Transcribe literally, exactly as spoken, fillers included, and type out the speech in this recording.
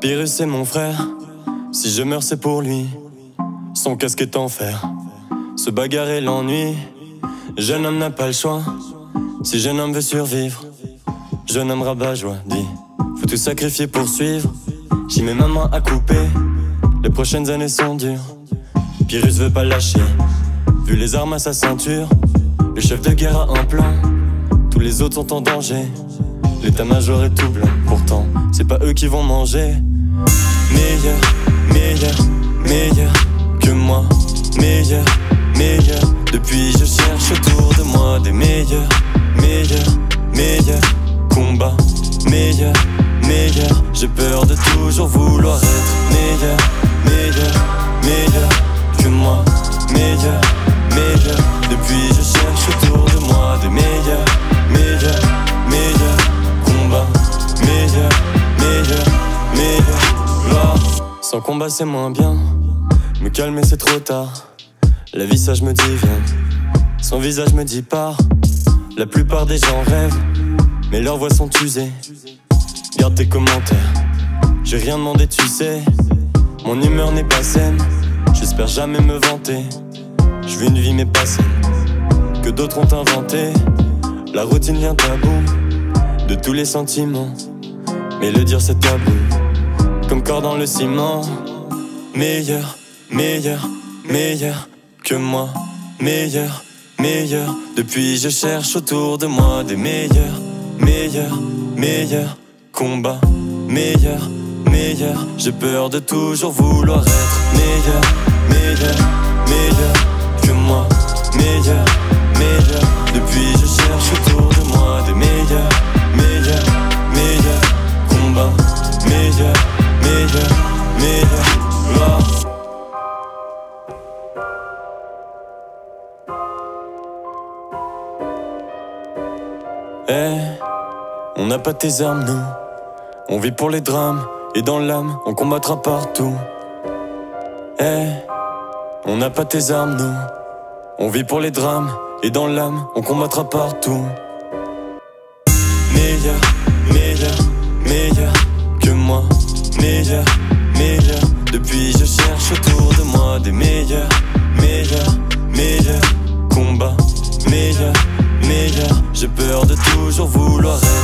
Pyrrhus c'est mon frère, si je meurs c'est pour lui. Son casque est en fer, se bagarrer l'ennui. Jeune homme n'a pas le choix, si jeune homme veut survivre. Jeune homme rabat-joie, dit, faut tout sacrifier pour suivre. J'y mets ma main à couper, les prochaines années sont dures. Pyrrhus veut pas lâcher, vu les armes à sa ceinture. Le chef de guerre a un plan, tous les autres sont en danger. L'état-major est tout blanc, pourtant c'est pas eux qui vont manger. Meilleur, meilleur, meilleur que moi. Meilleur, meilleur. Depuis je cherche autour de moi des meilleurs, meilleurs, meilleurs combats. Meilleur, meilleur. J'ai peur de toujours vouloir être meilleur, meilleur, meilleur que moi. Meilleur, meilleur. Depuis je cherche autour de moi des meilleurs, meilleurs, meilleurs combats. Meilleur, meilleur, meilleur. Là, sans combat c'est moins bien. Me calmer c'est trop tard. La vie ça je me dis viens. Son visage me dit pars. La plupart des gens rêvent, mais leurs voix sont usées. Garde tes commentaires, j'ai rien demandé tu sais. Mon humeur n'est pas saine, j'espère jamais me vanter. Je vis une vie mais pas saine, que d'autres ont inventé. La routine vient à bout de tous les sentiments, mais le dire c'est tabou, comme corps dans le ciment. Meilleur, meilleur, meilleur que moi. Meilleur, meilleur. Depuis je cherche autour de moi des meilleurs, meilleurs, meilleurs combats. Meilleur, meilleur. J'ai peur de toujours vouloir être meilleur, meilleur, meilleur que moi. Meilleur, meilleur. Depuis je cherche autour de moi des meilleurs, meilleurs, meilleurs combats. Meilleur, meilleur, meilleur. Là. Hey, on n'a pas tes armes nous. On vit pour les drames et dans l'âme on combattra partout. Hey, on n'a pas tes armes nous. On vit pour les drames et dans l'âme on combattra partout. Meilleur, meilleur, meilleur que moi. Meilleur, meilleur. Depuis je cherche autour de moi des meilleurs, meilleurs, meilleurs combats. Meilleur, meilleur. J'ai peur de toujours vouloir être